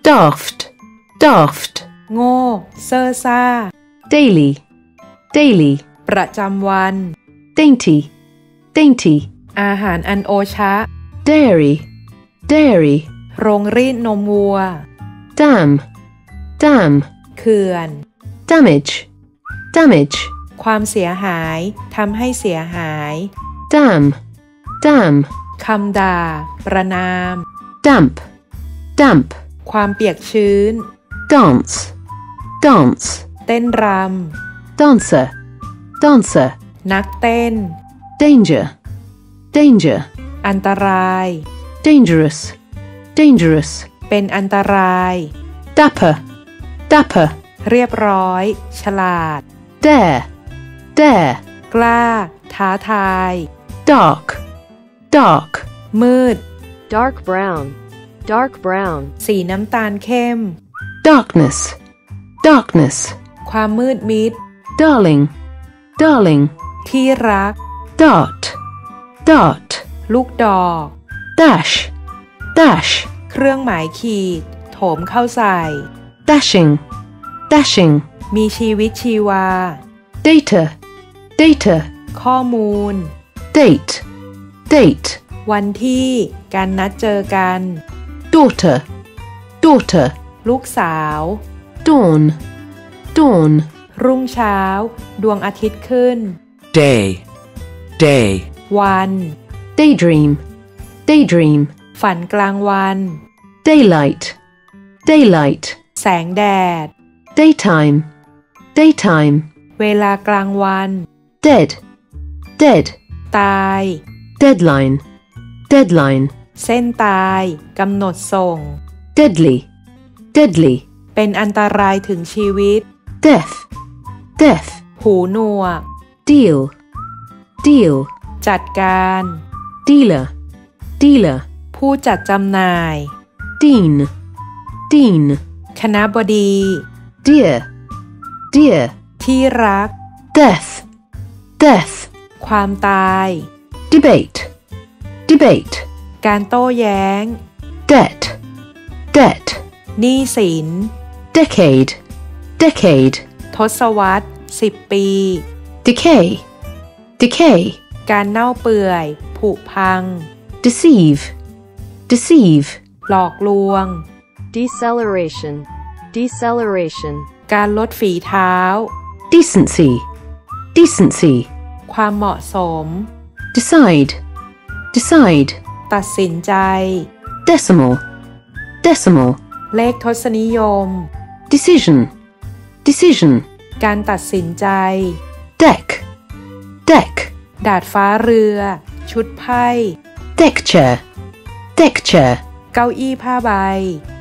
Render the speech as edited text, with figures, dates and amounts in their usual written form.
daft daft โง่เซ่อซ่า daily daily ประจำวัน dainty dainty อาหารอันโอชะ dairy dairy โรงรีดนมวัว dam dam เขื่อน damage damage ความเสียหายทำให้เสียหาย dam dam คำด่าประณาม damp damp ความเปียกชื้น dance dance เต้นร dancer dancer ำนักเต้น danger danger อันตราย dangerous dangerous เป็นอันตราย dapper dapper เรียบร้อย ฉลาด dare dare กล้า ท้าทาย dark dark มืด dark brown, dark brown, สีน้ำตาลเข้ม darkness darkness ความมืดมิด darling darling ที่รัก dart dart ลูกดอก dash dash เครื่องหมายขีด โถมเข้าใส่ dashing dashing มีชีวิตชีวา data data ข้อมูล date date วันที่ การนัดเจอกัน daughter daughter ลูกสาว dawn dawn รุ่งเช้า ดวงอาทิตย์ขึ้น day day วัน daydream daydream ฝันกลางวัน daylight daylight แสงแดด daytime daytime เวลากลางวัน dead dead ตาย deadline deadline เส้นตายกำหนดส่ง deadly deadly เป็นอันตรายถึงชีวิต death death หูหนวก deal deal จัดการ dealer dealer ผู้จัดจำหน่าย dean dean คณบดี dear dear ที่รัก death death ความตาย debate debate การโต้แย้ง debt debt หนี้สิน decade decade ทศวรรษ10 ปี decay decay การเน่าเปื่อย ผุพัง deceive deceive หลอกลวง deceleration, deceleration, การลดฝีเท้า decency decency ความเหมาะสม decide decide ตัดสินใจ decimal decimal เลขทศนิยม decision decision การตัดสินใจ deck deck ดาดฟ้าเรือ ชุดไพ่ deck chair deck chair เก้าอี้ผ้าใบ